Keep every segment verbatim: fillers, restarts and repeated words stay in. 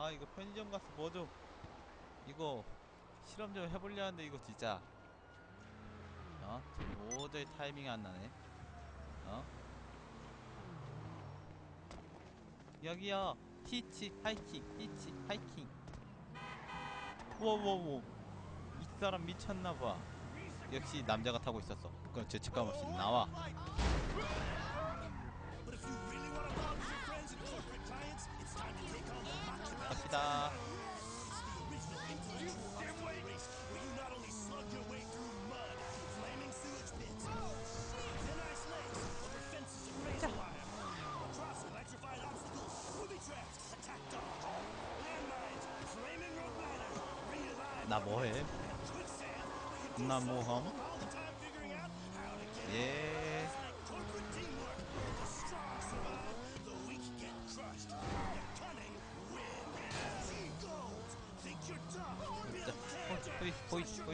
아 이거 편의점 가서 뭐좀 이거 실험 좀 해보려 하는데 이거 진짜 어? 도저히 타이밍이 안 나네. 어? 여기요. 히치 하이킹 히치 하이킹. 워워워 이 사람 미쳤나봐. 역시 남자가 타고 있었어. 그럼 죄책감 없이 나와. 갑시다. 나 뭐해? 나 모험? 예. 자, 호이 호이 호이.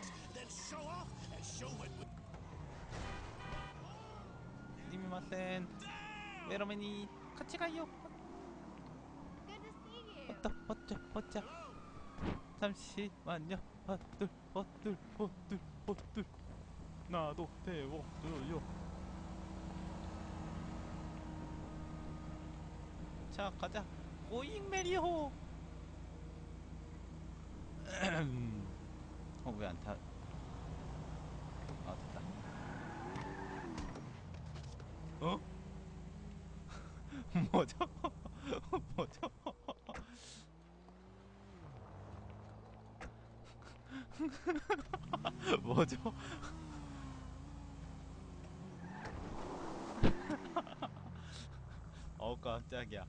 스미마센. 메로메니 같이 가요. 어떠 어쩌 어쩌. 잠시만요. 헛들 헛들 헛들 헛들. 나도 태워줘요. 자 가자. 고잉 메리호. 어 왜 안 타? 아 됐다. 어? 뭐죠? 뭐죠? 뭐죠? 어우 깜짝이야.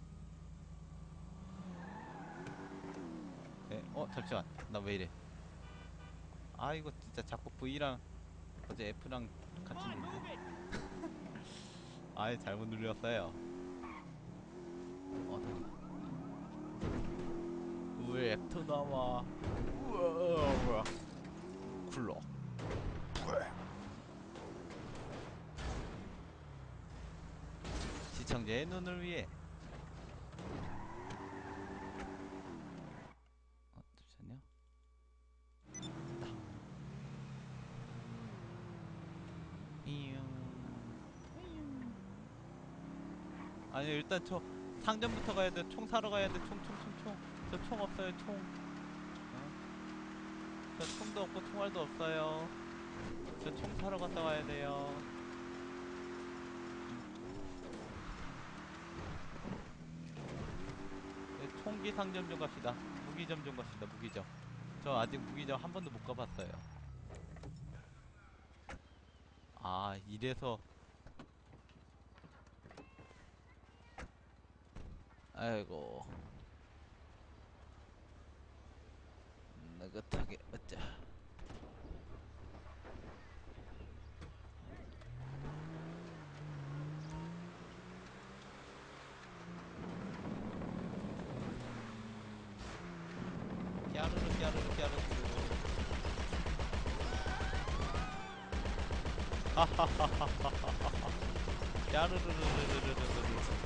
에? 어 잠시만 나 왜 이래. 아 이거 진짜 자꾸 V랑 어제 F랑 같이 누르네. 아예 잘못 눌렸어요. 어 다리. 왜 F 나와. 우와 쿨러. 시청자의 눈을 위해. 어 잠시만요. 이용. 아니 일단 저 상점부터 가야 돼. 총 사러 가야 돼. 총 총 총 총. 저 총 없어요. 총. 어? 저 총도 없고 총알도 없어요. 저 총 사러 갔다 와야 돼요. 네, 총기 상점 좀 갑시다. 무기점 좀 갑시다. 무기점. 저 아직 무기점 한 번도 못 가봤어요. 아 이래서. 아이고 느긋하게 어짜. 꺄르르 꺄르르 꺄르르. 하하하하하하하. 꺄르르르르르르르.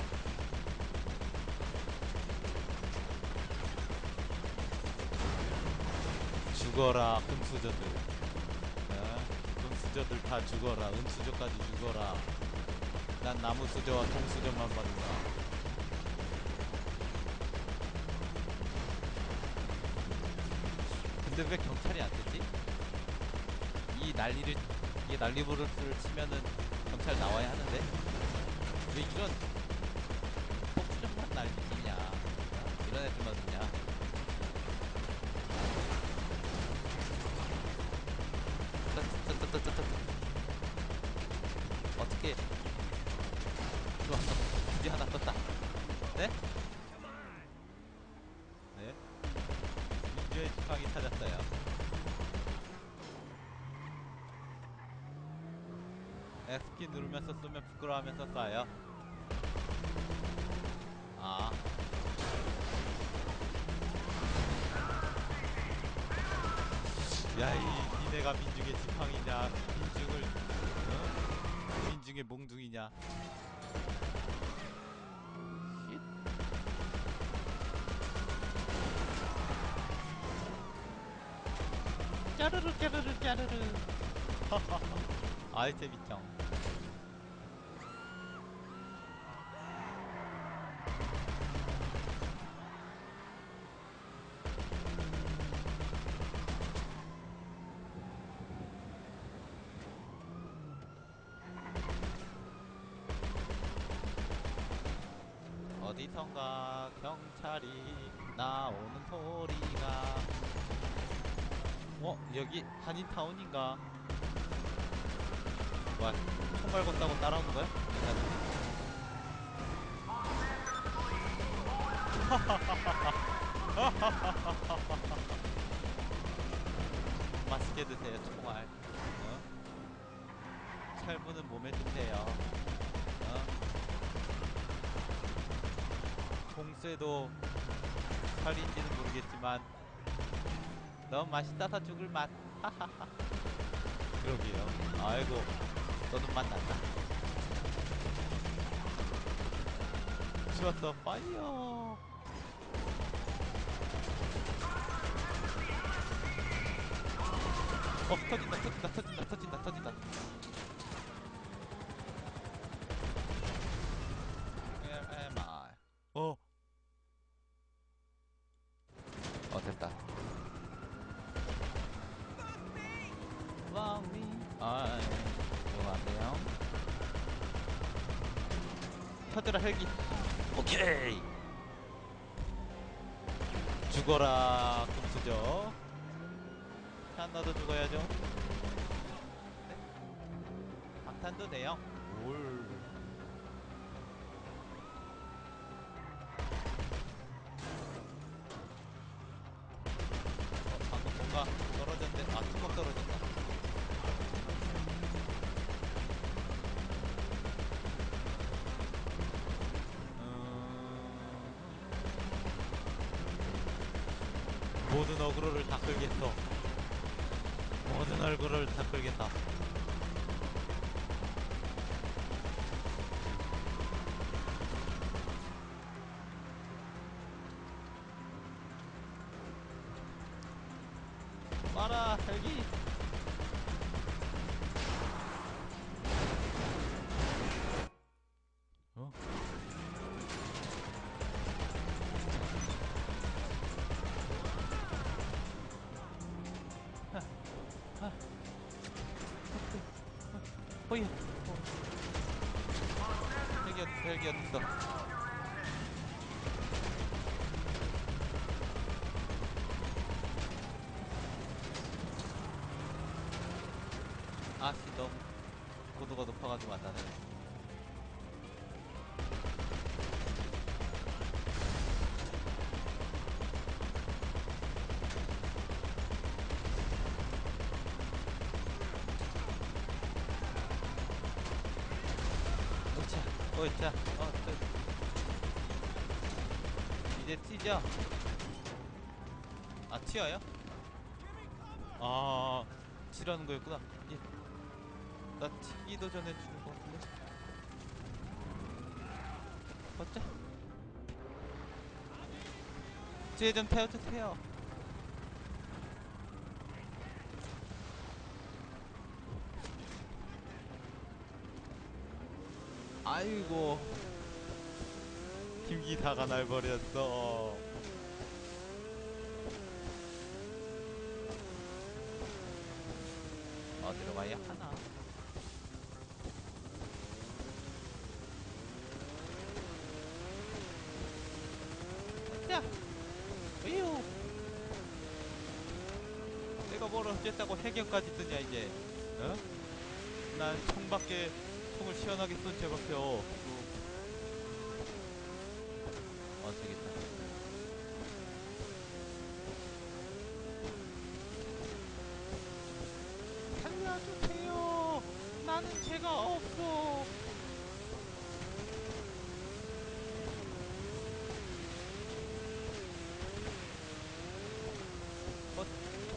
죽어라 금수저들. 어? 금수저들 다 죽어라. 은수저까지 죽어라. 난 나무수저와 동수저만 받는다. 근데 왜 경찰이 안 되지? 이 난리를, 이 난리부르스를 치면은 경찰 나와야 하는데 왜 이런 폭주족만 날리냐? 어? 이런 애들만 두냐? 뜨뜨뜨뜨뜨뜨. 어떻게 좋았어? 불이 하나 떴다. 네? 네? 민주의 지팡이 찾았어요. S키 누르면서 쏘면 부끄러워하면서 쏴요. 아. 야, 이 니네가 민중의 지팡이냐? 민중을, 어? 민중의 몽둥이냐? 쉿. 짜르르 짜르르 짜르르. 아이 재밌죠. 어디선가 경찰이 나오는 소리가. 어? 여기 한인타운인가? 뭐야, 총 갈궜다고 따라오는 거야? 맛있게 드세요, 총알. 어? 철문은 몸에 드세요. 어? 종쇠도 살인지는 모르겠지만 너무 맛있다서 죽을 맛. 그러게요. 아이고, 너는 맛난다. 좋았어, 파이어. 어, 터진다, 터진다, 터진다, 터진다, 터진다. Where am I? 어, 어, 됐다. Love me. 아, 이거 안 돼요. 터져라, 헬기. 오케이. 죽어라, 금수저. 한 너도 죽어야죠. 네. 방탄도 돼요. 올. 어, 방금 뭔가 떨어졌는데, 아, 뚜껑 떨어졌다. 음... 모든 어그로를 다 끌겠어. 모든 얼굴을 다 끌겠다. 마라, 헬기. 어? 하, 하. 호이. 어. 헬기 어딨어, 헬기 어딨어. 아씨, 너무 고도가 높아가지고 안 나네. 오차, 오차, 어, 저, 이제 튀죠? 아, 튀어요? 아, 튀라는 거였구나. 예. 나 튀기도 전에 죽을 것 같은데? 어째? 뒤에 좀 태워주세요. 아이고, 김기사가 날 버렸어. 어디로 가야 하나? 자, 으유. 내가 뭘 어쨌다고 해경까지 뜨냐 이제? 어? 난 총밖에 총을 시원하게 쏜 죄밖에 없고. 어, 되겠다. 살려주세요. 나는 죄가 없어. 어,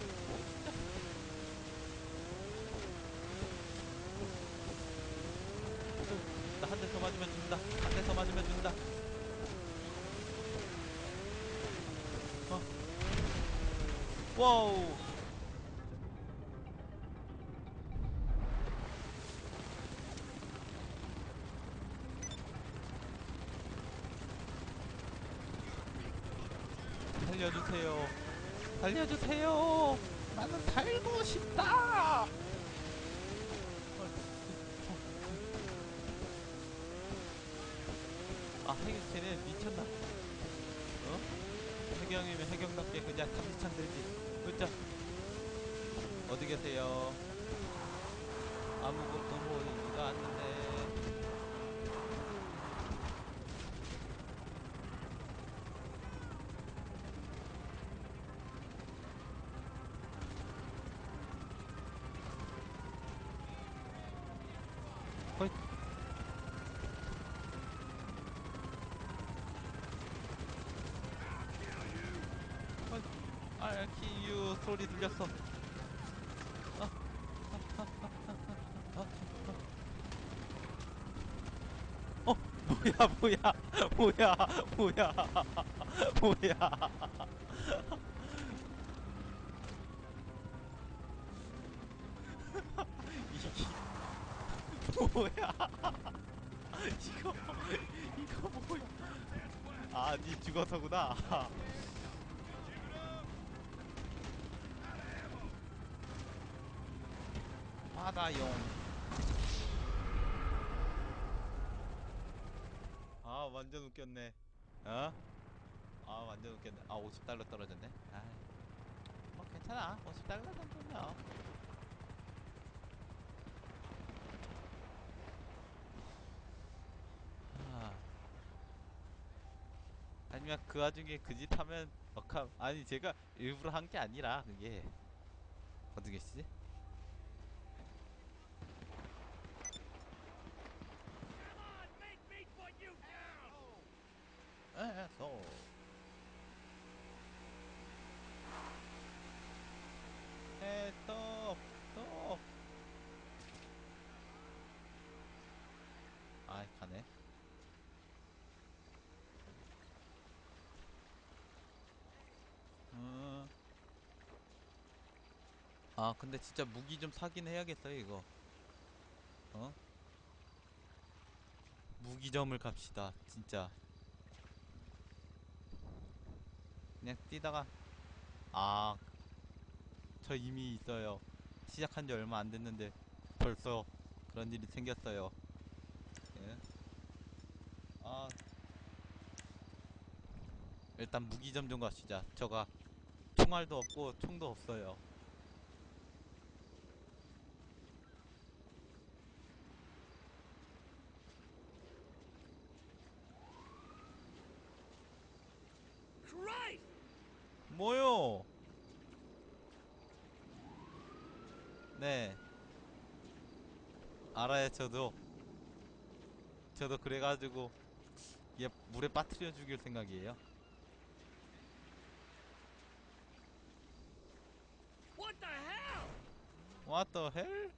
나 한 대 더 맞으면 죽는다. 한 대 더 맞으면 죽는다. 어. 와우. 살려주세요. 살려주세요. 나는 살고 싶다. 아, 해경 쟤네 미쳤나? 어? 해경이면 해경답게 그냥 탐지창 들지. 으짜. 어디 계세요? 아무것도 보이지가 않는데. 거의 알키유 소리 들렸어. 아, 아, 아, 아, 어, 뭐야, 뭐야, 뭐야, 뭐야, 뭐야. 이게 뭐야? 이거, 이거 뭐야? 아, 니 죽어서구나. 바다용. 아, 완전 웃겼네. 어? 아, 완전 웃겼네. 아, 오십 달러 떨어졌네. 아, 뭐 괜찮아. 오십 달러 정도면. 아, 아니면 그 와중에 그 짓 하면 억함. 아니, 제가 일부러 한 게 아니라 그게 어디 계시지? 에서 에서 또 아이 가네. 음. 아 근데 진짜 무기 좀 사긴 해야겠어요 이거. 어? 무기점을 갑시다 진짜. 그냥 뛰다가 아 저 이미 있어요. 시작한 지 얼마 안 됐는데 벌써 그런 일이 생겼어요. 예? 아 일단 무기점 좀 가시자. 저가 총알도 없고 총도 없어요. 뭐요? 네 알아요. 저도 저도 그래가지고 얘 물에 빠뜨려 죽일 생각이에요. What the hell?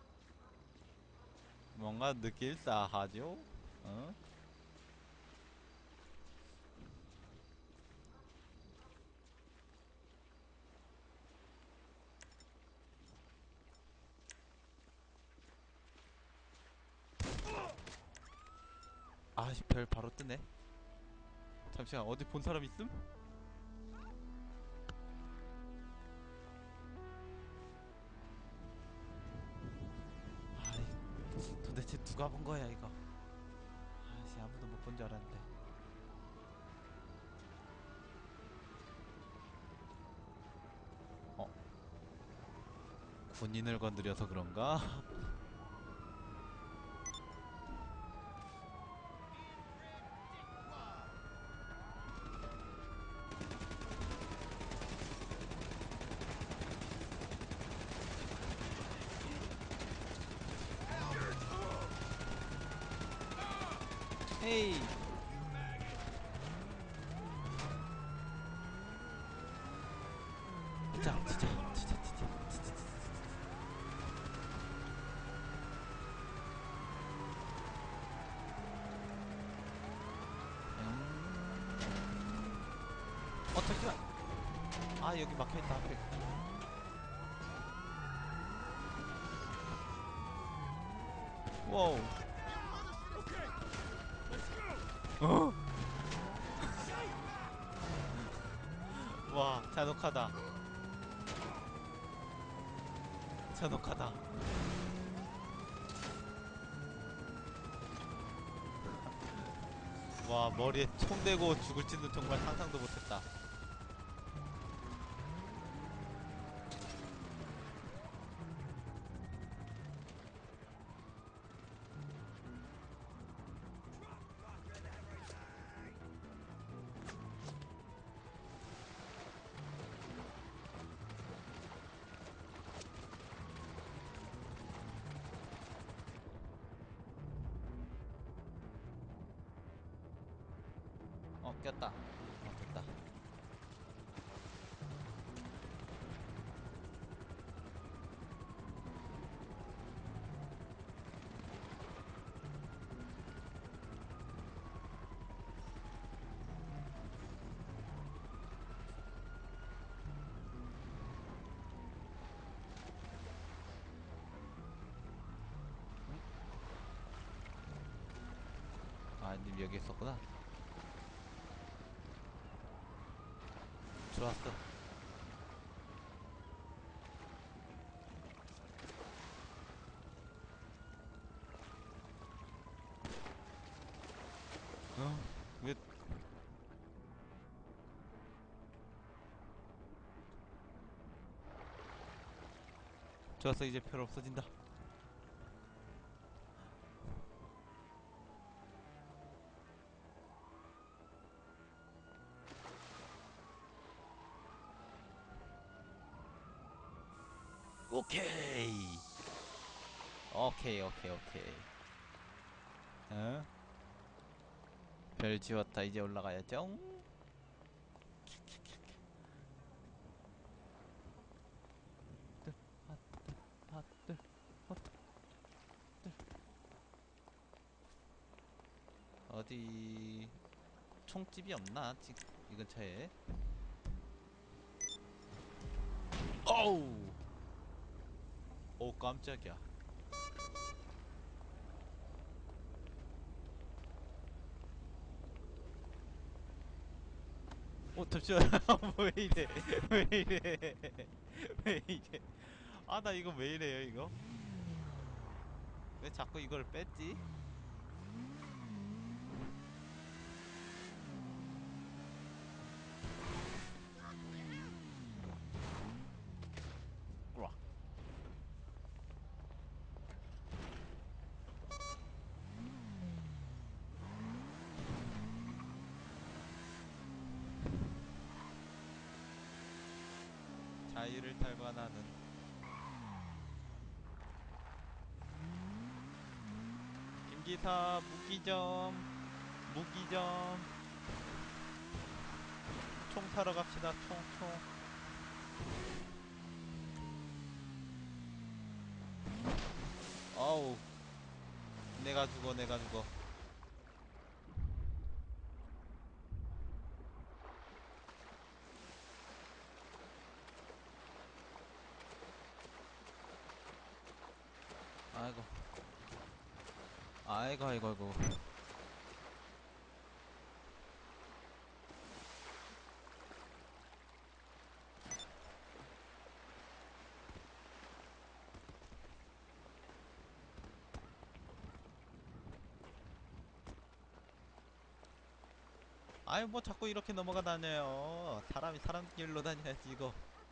뭔가 느낄싸하죠? 어? 아씨 별 바로 뜨네. 잠시만 어디 본 사람 있음? 아이 도대체 누가 본 거야 이거. 아씨 아무도 못 본 줄 알았는데. 어? 군인을 건드려서 그런가? 헤이 진짜 진짜 진짜 진짜 진짜 음... 어 잠시만. 아 여기 막혀있다 하필. 와우. 어? 잔혹하다. 잔혹하다. 와, 머리에 총 대고 죽을지는 정말 상상도 못했다. 어, 꼈다. 어, 됐다. 아, 님 여기 있었구나. 좋았어. 어? 왜? 좋았어, 이제 별 없어진다. 오케이. 오케이, 오케이, 오케이. 어? 별 지웠다. 이제 올라가야죠. 핫들, 핫들. 어디 총집이 없나? 지, 이 근처에. 어우! 오, 깜짝이야. 어, 잠시만. 왜 이래? 왜 이래? 왜 이래? 아, 나 이거 왜 이래요, 이거? 왜 자꾸 이걸 뺐지? 꾸락. 자유를 탈관하는 김기사 무기점, 무기점. 총 사러 갑시다. 총, 총. 어우, 내가 죽어, 내가 죽어. 아이고, 아이고, 아이고, 아이고. 아이, 뭐 자꾸 이렇게 넘어가 다녀요. 사람이 사람 길로 다녀야지, 이거.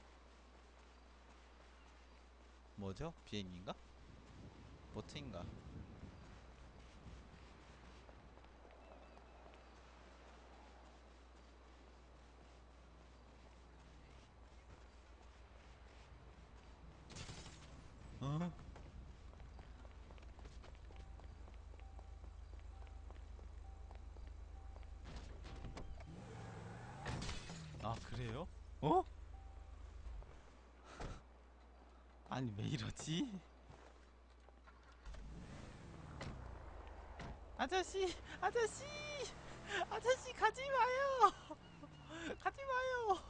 뭐죠? 비행기인가? 보트인가? 어? 아, 그래요? 어? 아니, 왜 이러지? 아저씨! 아저씨! 아저씨, 가지 마요! 가지 마요!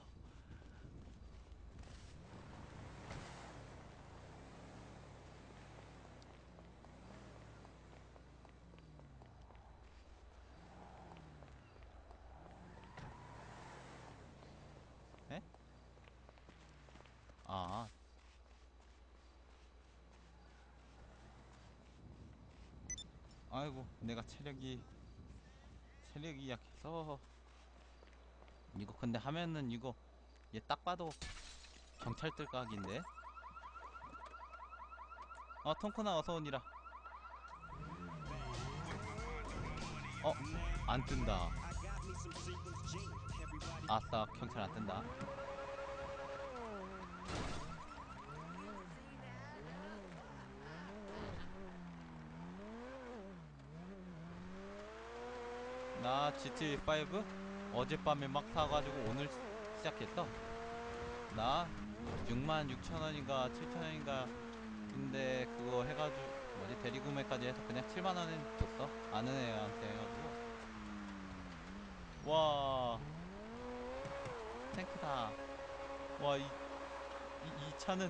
에? 아이고 내가 체력이 체력이 약해서. 이거 근데 하면은 이거 얘 딱 봐도 경찰들 각인데. 어 통크나 어서오니라. 어 안 뜬다. 아싸 경찰 안 뜬다. 나 지티에이 파이브 어젯밤에 막 사가지고 오늘 시작했어. 나 육만 육천원인가 칠천원인가 근데 그거 해가지고 뭐지 대리구매까지 해서 그냥 칠만원에 줬어. 아는 애한테 해가지고. 와 탱크다. 와 이 이, 이 차는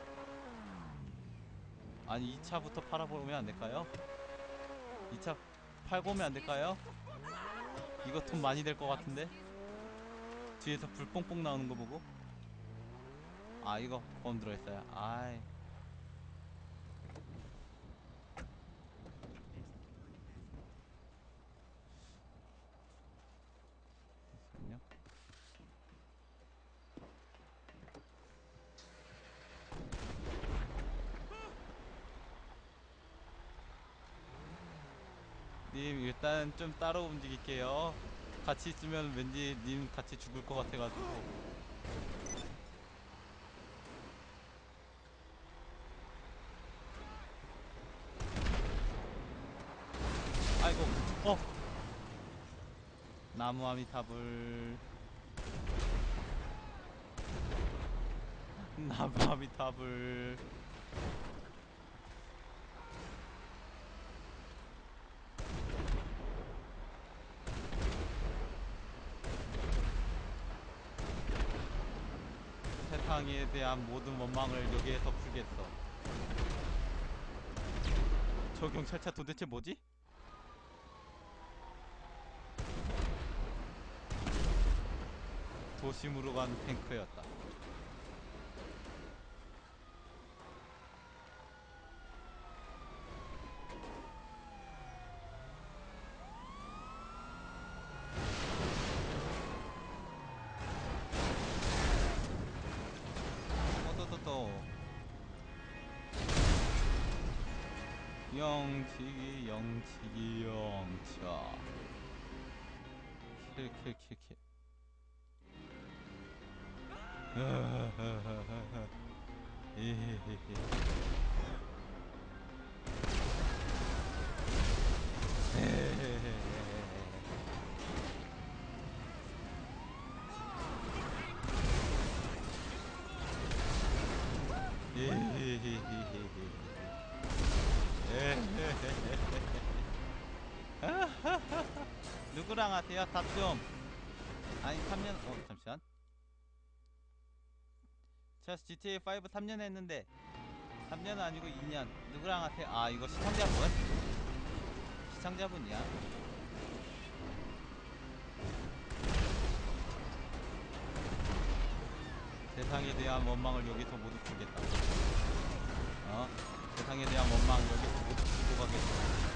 아니 이 차부터 팔아보면 안될까요? 이 차 팔고 오면 안될까요? 이거 돈 많이 될 것 같은데? 뒤에서 불 뽕뽕 나오는 거 보고. 아 이거 보험 들어있어요. 아이 잠시만요. 님 일단 좀 따로 움직일게요. 같이 있으면 왠지 님 같이 죽을 것 같아가지고. 아이고 어 나무 아미타불. 나무 아미타불. 세상에 대한 모든 원망을 여기에서 풀겠어. 저 경찰차 도대체 뭐지? 도심으로 간 탱크였다. 어떠떠떠 영치기 영치기 영차 킬킬킬킬. 누구랑 하세요? 답 좀. 아니 삼 년 어 잠시만. 저 지티에이 파이브 삼 년 했는데 삼 년은 아니고 이 년. 누구랑 하세요? 아 이거 시청자분? 시청자분이야. 세상에 대한 원망을 여기서 모두 풀겠다. 어? 세상에 대한 원망 여기서 모두 풀고 가겠어.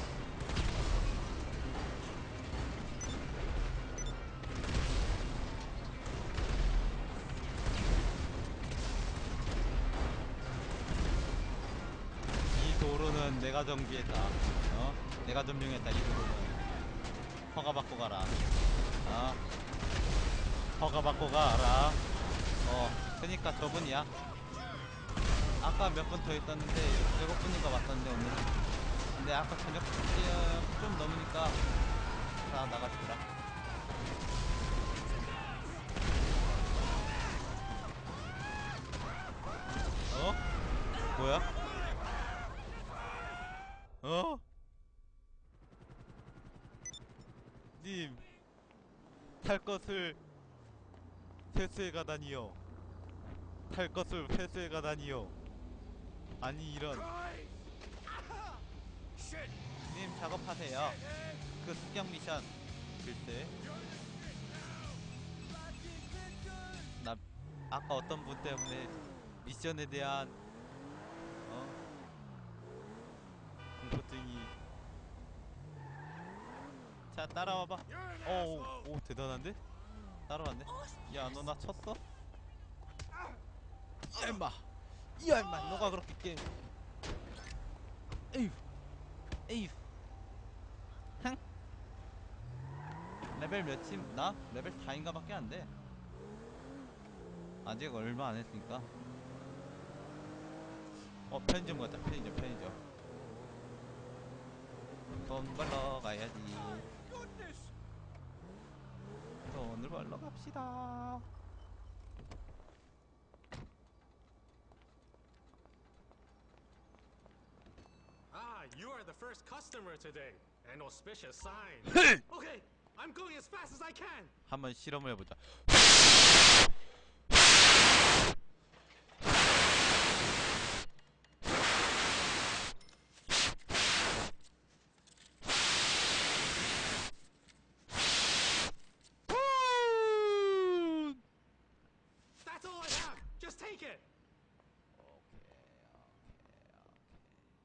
이 도로는 내가 정비했다. 어? 내가 점령했다. 이 도로는 허가 받고 가라. 어? 허가 받고 가라. 어 그니까 저분이야. 아까 몇 분 더 있었는데 일곱 분인가 왔었는데 오늘은. 근데 아까 저녁 시간 좀 넘으니까 다 나가시더라. 어? 뭐야? 어? 님, 탈 것을 회수해 가다니요. 탈 것을 회수해 가다니요. 아니 이런. 님 작업하세요. 그 습격 미션. 글쎄. 나 아까 어떤 분 때문에 미션에 대한 어? 공포증이 자 따라와봐. 오, 오 대단한데? 따라왔네. 야 너 나 쳤어? 야 임마, 야 임마, 너가 그렇게 게임. 에휴, 에휴. 흥. 레벨 몇임? 나? 레벨 사인가 밖에 안돼. 아직 얼마 안 했으니까. 어 편의점 가자. 편의점 편의점. 돈 벌러 가야지. 돈을 벌러 갑시다. Ah, you are the first customer today. An auspicious sign. 헤이! Okay, I'm going as fast as I can. 한번 실험을 해보자. That's all I have. Just take it. 오케이, 오케이, 오케이.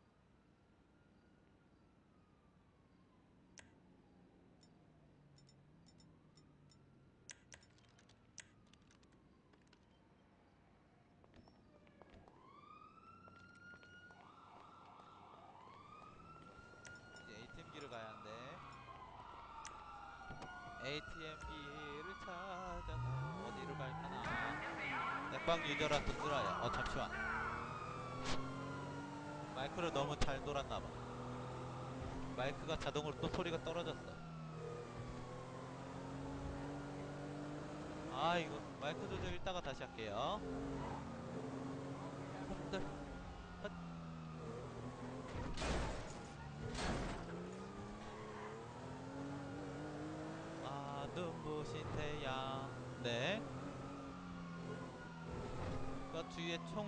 이제 에이티엠기를 가야 한대. 에이티엠기를 찾아서 어디로 갈까나. 내빵 유저라 든들어야. 어 잠시만. 마이크를 너무 잘 놀았나봐. 마이크가 자동으로 또 소리가 떨어졌어. 아 이거 마이크 조절 이따가 다시 할게요. 헛들, 헛. 아 눈부신 태양. 네. 그 뒤에 총.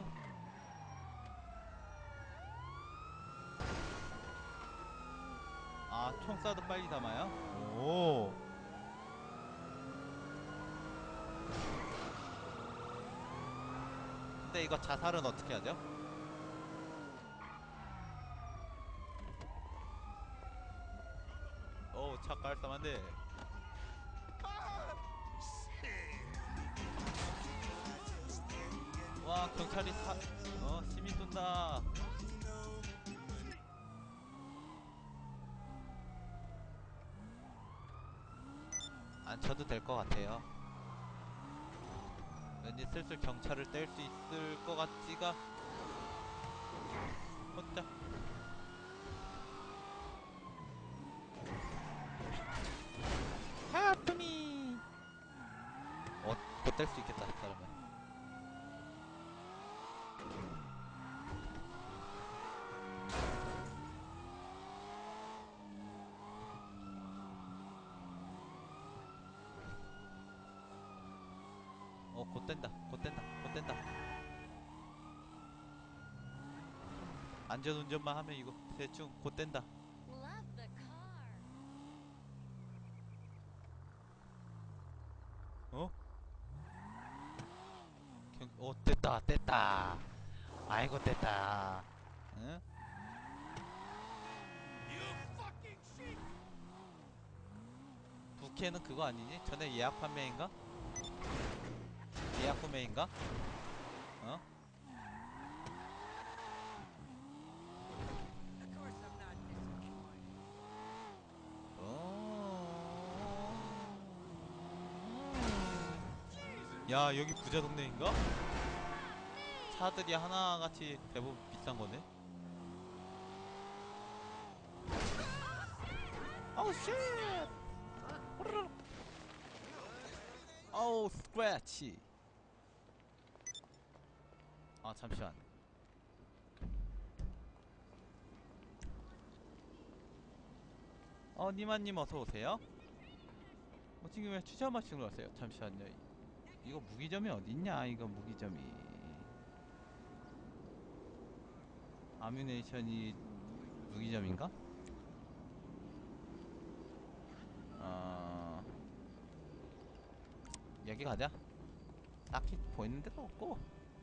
아 총 쏴도 빨리 담아요? 오. 근데 이거 자살은 어떻게 하죠? 어우 차 깔쌈한데. 와 경찰이 사.. 어 시민 쏜다. 안 쳐도 될 것 같아요. 왠지 슬슬 경찰을 뗄 수 있을 것 같지가. 혼자 하프미. 어, 못 뗄 수 있겠다 사람은. 어, 곧 된다. 곧 된다. 곧 된다. 안전운전만 하면 이거 대충 곧 된다. Love the car. 어? 경, 어, 됐다. 됐다. 아이고 됐다. 응? 부캐는 그거 아니니? 전에 예약 판매인가? 예약 구매인가? 어? Of course I'm not disappointed. 어... 야 여기 부자 동네인가? 차들이 하나같이 대부분 비싼 거네. 아우 쉣! 아우 스크래치. 아 잠시만. 어 니마님 어서오세요. 어 지금 왜 추천마칭으로 왔어요? 잠시만요. 이거 무기점이 어딨냐 이거 무기점이. 아뮤네이션이 무기점인가? 어... 여기 가자. 딱히 보이는 데도 없고.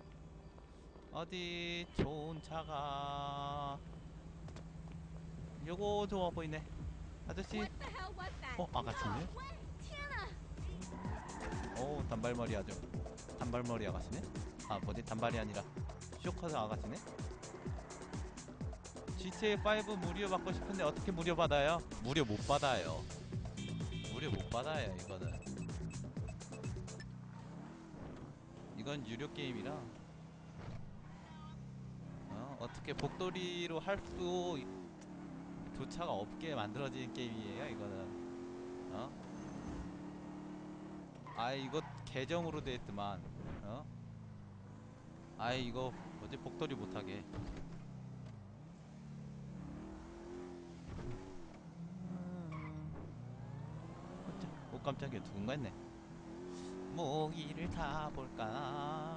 어디 좋은 차가. 요거 좋아 보이네. 아저씨 What the hell what that 어, 아가씨네? 오, 단발머리 아주 단발머리 아가씨네? 아, 뭐지? 단발이 아니라 쇼커드 아가씨네? 지티에이 오 무료 받고 싶은데 어떻게 무료 받아요? 무료 못 받아요. 무료 못 받아요, 이거는. 이건 유료 게임이라 어, 어떻게 복돌이로 할 수 조차가 없게 만들어진 게임이에요, 이거는. 어? 아이, 이거 계정으로 돼있더만. 어? 아이, 이거 뭐지? 복돌이 못하게. 오, 깜짝이야. 누군가 했네. 모기를 타볼까.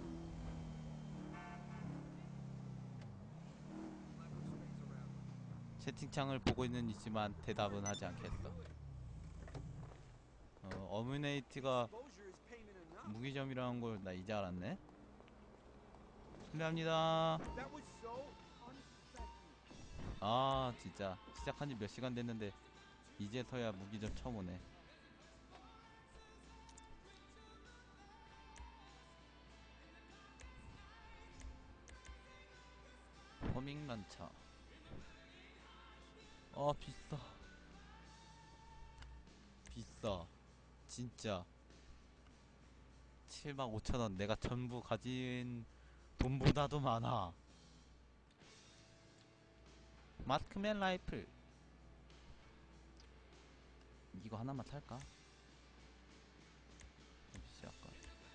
채팅창을 보고 있는 있지만 대답은 하지 않겠어. 어, 어뮤네이티가 무기점이라는 걸 나 이제 알았네. 실례합니다. 아, 진짜 시작한 지 몇 시간 됐는데 이제서야 무기점 처음 오네. 호밍 런처. 어, 비싸. 비싸. 진짜. 칠만 오천 원. 내가 전부 가진 돈보다도 많아. 마스크맨 라이플. 이거 하나만 살까? 역시 아까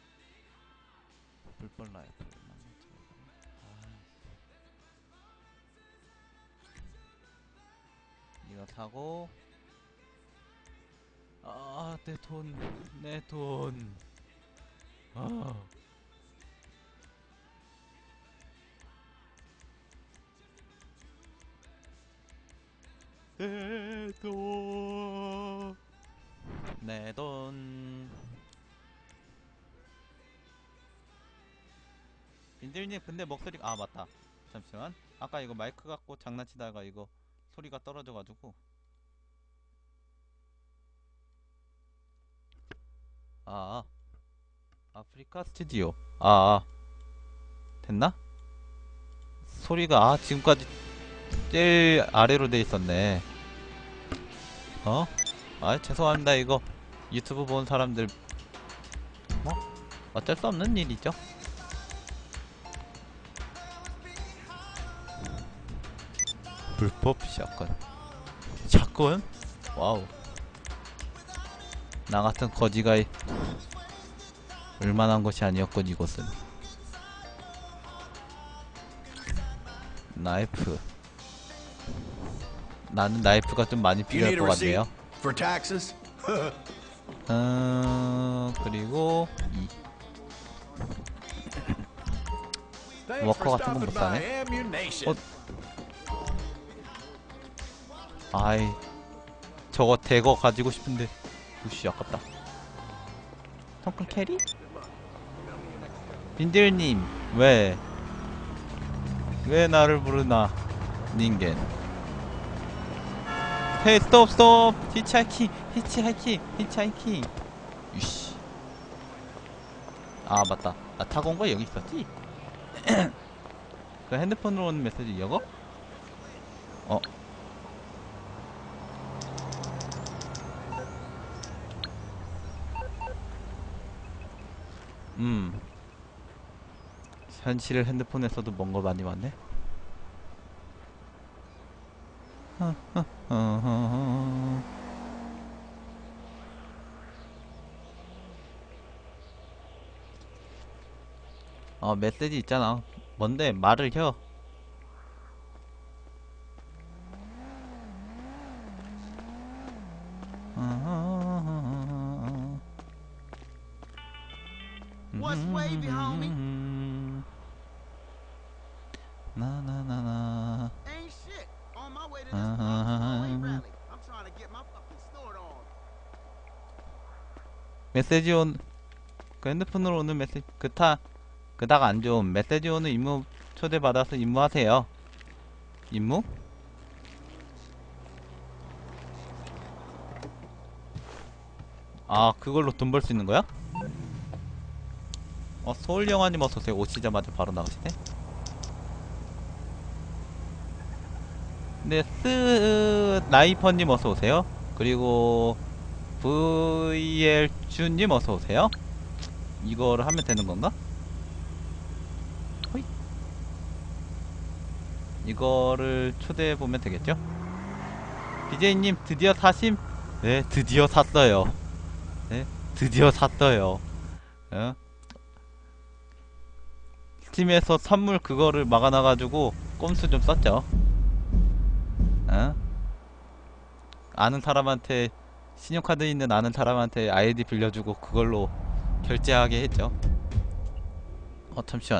불법 라이플. 이거 사고. 아, 내 돈, 내 돈. 아. 내 돈, 내 돈. 민들님, 근데 목소리가, 아, 맞다. 잠시만. 아까 이거 마이크 갖고 장난치다가 이거 소리가 떨어져가지고. 아, 아프리카 스튜디오. 아, 됐나? 소리가, 아, 지금까지 제일 아래로 돼 있었네. 어? 아, 죄송합니다. 이거 유튜브 본 사람들 뭐 어쩔 수 없는 일이죠. 불법 샷건. 샷건? 와우. 나 같은 거지가 얼만한 것이 아니었군. 이곳은 나이프. 나는 나이프가 좀 많이 필요할 것 같네요. For taxes? 음, 그리고 이 Thanks 워커 for 같은 건 못 stopping 사네. by Ammunition. 어? 아이, 저거 대거 가지고 싶은데 우씨 아깝다. 텅큰 캐리? 빈들님, 왜? 왜 나를 부르나? 닌겐. 헤이, 스톱, 스톱! 히치하이킹, 히치하이킹, 히치하이킹. 유씨. 아, 맞다. 나 타고 온 거 여기 있었지? 그 핸드폰으로 오는 메시지 이거? 어. 음. 현실 핸드폰에서도 뭔가 많이 왔네. 어, 메시지 있잖아. 뭔데? 말을 혀. What's wavy, homie? 나나나나. Ain't shit. On my way to this Bronx rally. I'm trying to get my fucking snort on. 메시지 온, 그 핸드폰으로 오는 메시지, 그타, 그닥 안 좋은 메시지 오는 임무 초대받아서 임무하세요. 임무? 아 그걸로 돈 벌 수 있는 거야? 어 서울영화님 어서오세요. 오시자마자 바로 나가시네. 네 스나이퍼님 어서오세요. 그리고 브이엘주님 어서오세요. 이거를 하면 되는 건가? 호잇. 이거를 초대해 보면 되겠죠? 비제이님 드디어 사심? 네 드디어 샀어요. 네 드디어 샀어요. 어? 스팀에서 선물 그거를 막아놔가지고 꼼수 좀 썼죠. 어? 아는 사람한테 신용카드 있는 아는 사람한테 아이디 빌려주고 그걸로 결제하게 했죠. 어 잠시만.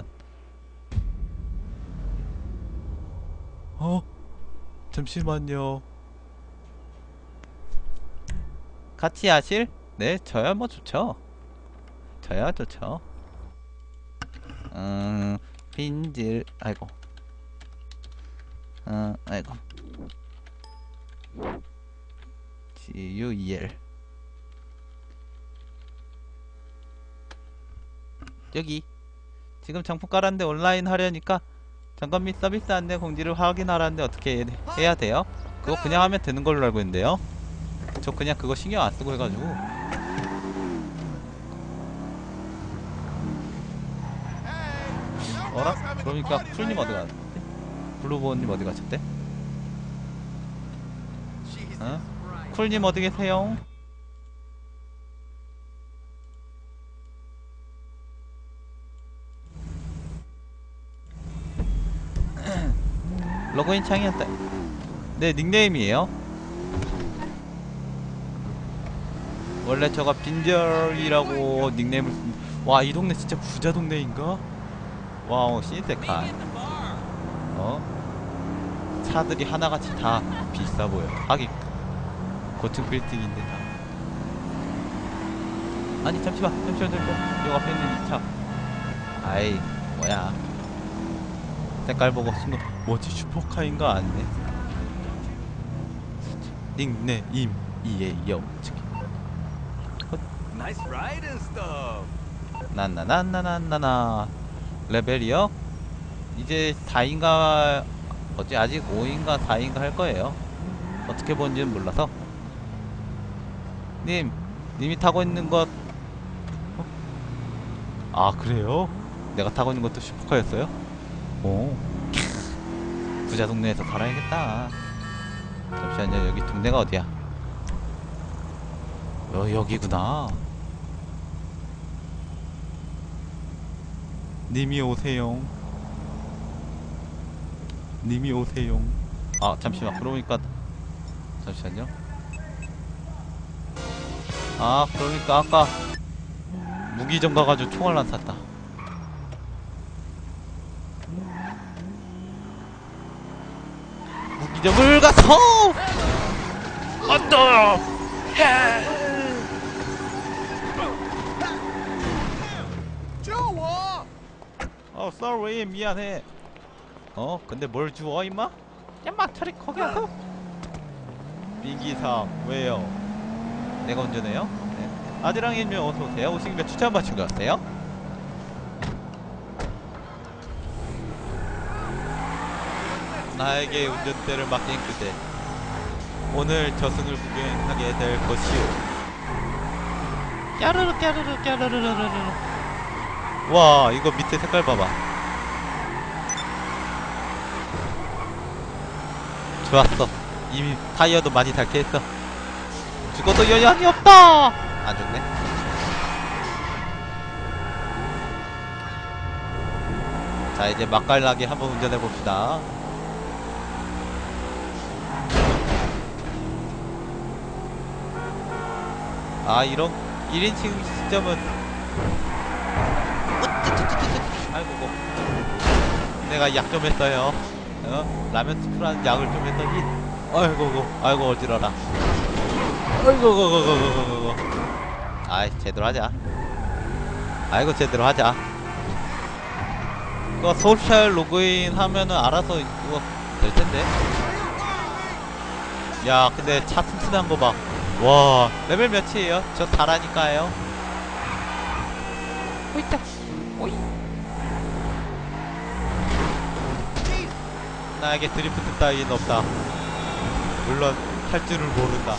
어 잠시만요. 같이 하실? 네 저야 뭐 좋죠. 저야 좋죠. 음 빈질 아이고 어 아이고 지유이엘 여기 지금 정품 깔았는데 온라인 하려니까 점검 및 서비스 안내 공지를 확인하라는데 어떻게 해야 돼요? 그거 그냥 하면 되는 걸로 알고 있는데요. 저 그냥 그거 신경 안 쓰고 해가지고. 어라? 그러니까 쿨님 어디 갔지? 블루보님 어디 가셨대? 어? 쿨님 어디 계세요? 로그인 창이었다. 네 닉네임이에요. 원래 저가 빈절이라고 닉네임을 쓴... 와 이 동네 진짜 부자 동네인가? 와우 신세카. 어? 차들이 하나같이 다 비싸 보여. 하긴 고층 빌딩인데 다. 아니 잠시만 잠시만 잠시만 여 앞에 있는 이 차. 아이 뭐야. 색깔 보고 순간 뭐지 슈퍼카인가 아니네. 닉네임 이에요. Nice ride and stuff. 나나나나나나나. 레벨이요? 이제 사인가 뭐지 아직 오인가 사인가 할 거예요. 어떻게 본지는 몰라서. 님 님이 타고 있는 것 어? 아 그래요? 내가 타고 있는 것도 슈퍼카였어요? 오 부자 동네에서 살아야겠다. 잠시만요. 여기 동네가 어디야? 여, 여기구나. 님이 오세요. 님이 오세요. 아 잠시만. 그러니까 잠시만요. 아 그러니까 아까 무기점 가가지고 총알 안 샀다. 무기점을 가서 안돼. 어 sorry 미안해. 어 근데 뭘 주워 임마? 야 막차리 거기 와서. 민기상 왜요? 내가 운전해요? 네. 아들랑님 어서오세요. 오신 김에 추천 맞춘 거 같아요? 나에게 운전대를 맡긴 그대, 오늘 저승을 구경하게 될 것이오. 까르르 까르르 까르르르르르. 와 이거 밑에 색깔 봐봐. 좋았어. 이미 타이어도 많이 닳게 했어. 죽어도 여한이 없다. 안 죽네. 자 이제 맛깔나게 한번 운전해봅시다. 아 이런 일 인칭 시점은 아이고 내가 약 좀 했어요. 어? 라면 스프라는 약을 좀 했더니 아이고 아이고 어지러라. 아이고 고고고고고고. 아이 제대로 하자. 아이고 제대로 하자. 그거 소셜 로그인 하면은 알아서 그거 될 텐데. 야 근데 차 튼튼한 거 봐. 와, 레벨 몇이에요? 저 달하니까요. 호이따, 호이. 나에게 드리프트 따위는 없다. 물론 할 줄을 모른다.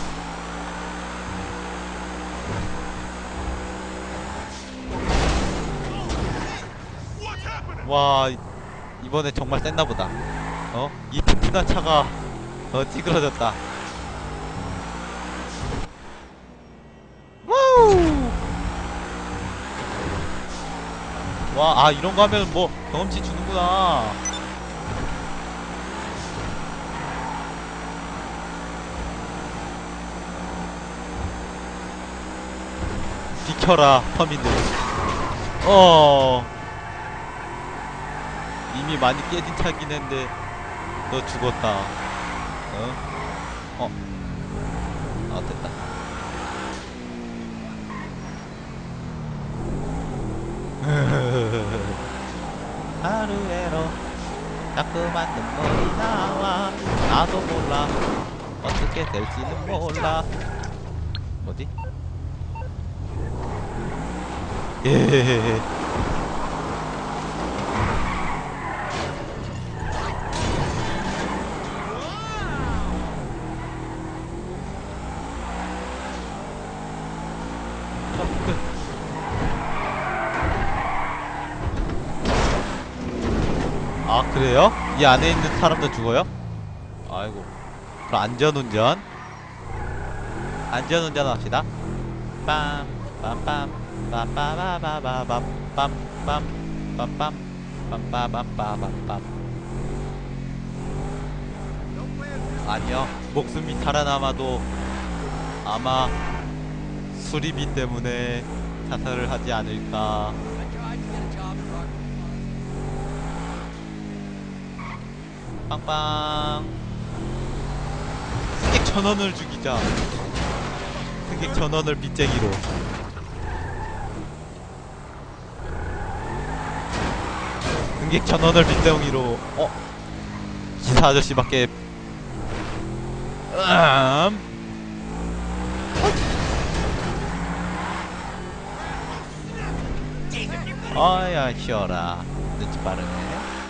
와, 이번에 정말 셌나보다. 어? 이 튼튼한 차가 어 찌그러졌다. 와우! 와, 아 이런 거 하면 뭐 경험치 주는구나. 비켜라, 터미들. 어. 이미 많이 깨진 차긴 했는데 너 죽었다. 어? 어. 아, 됐다. 하루에로 자꾸만 눈물이 나와. 나도 몰라 어떻게 될지는 몰라. 뭐지? 예. 아, 그래요? 이 안에 있는 사람도 죽어요? 아이고. 그럼 안전운전. 안전운전 합시다. 빰, 빰빰, 빰빠바바바밤, 빰빰, 빰빰, 빰빠밤빠밤빰. 아니요. 목숨이 살아남아도 아마 수리비 때문에 자살을 하지 않을까. 빵빵. 승객 전원을 죽이자. 승객 전원을 빚쟁이로. 승객 전원을 빚쟁이로. 어? 기사 아저씨밖에. 음. 아야, 쉬어라. 눈치 빠르네.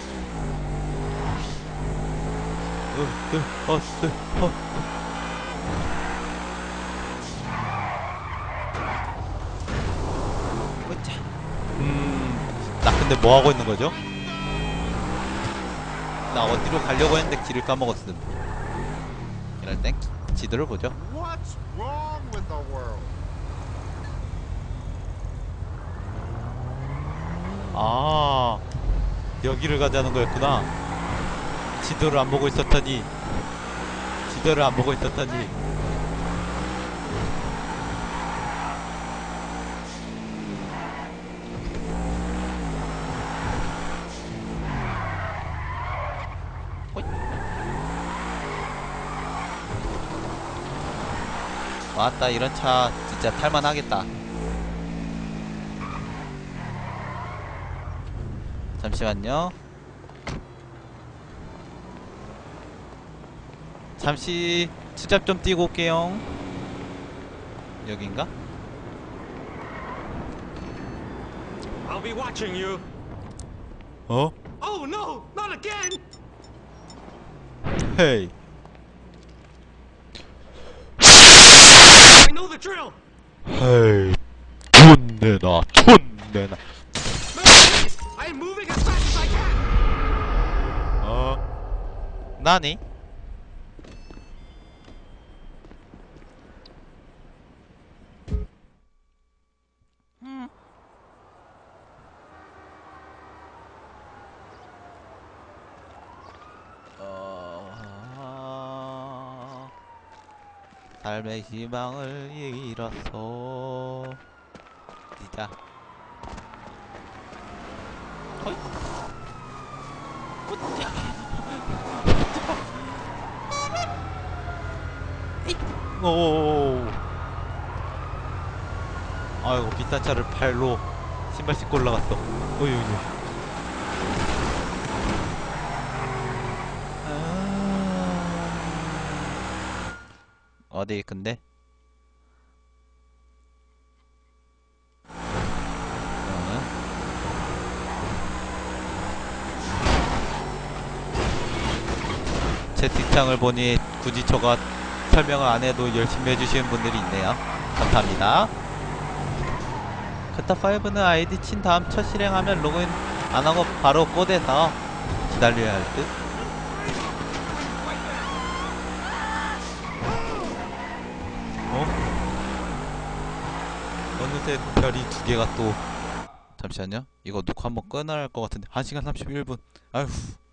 으, 으, 어, 으, 어. 으짜. 음, 나 근데 뭐 하고 있는 거죠? 나 어디로 가려고 했는데 길을 까먹었음. 이럴 땐 지도를 보죠. What's wrong with the world? 아, 여기를 가자는 거였구나. 지도를 안 보고 있었더니 지도를 안 보고 있었더니 호잇. 왔다. 이런 차 진짜 탈만하겠다. 잠시만요. 잠시 수잡 좀 뛰고 올게요. 여긴가? I'll be watching you. 어? Oh no, not again! 헤이. I know the drill! 헤이. 돈 내놔. 돈 내놔. No, please! I am moving as fast as I can! 어? 나니? 음. 어... 삶의 희망을 잃었어. 진짜. 어이? 어짜. 오. 아이고, 비싼 차를 발로 신발 신고 올라갔어. 어이, 어이. 아... 어디 근데? 채팅창을 보니 굳이 저가 설명을 안 해도 열심히 해주시는 분들이 있네요. 감사합니다. 그타파이브는 아이디 친 다음 첫 실행하면 로그인 안 하고 바로 꼬대서 기다려야 할 듯. 어? 어느새 별이 두 개가 또. 잠시만요. 이거 녹화 한번 끊어야 할 것 같은데 한 시간 삼십일 분. 아휴.